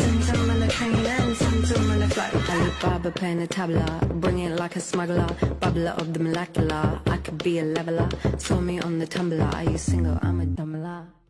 Symptom on the train and symptom on the flight. Alibaba playing the tabla, bring it like a smuggler. Bubbler of the molecular, I could be a leveler. Saw me on the tumbler, are you single? I'm a dumbler.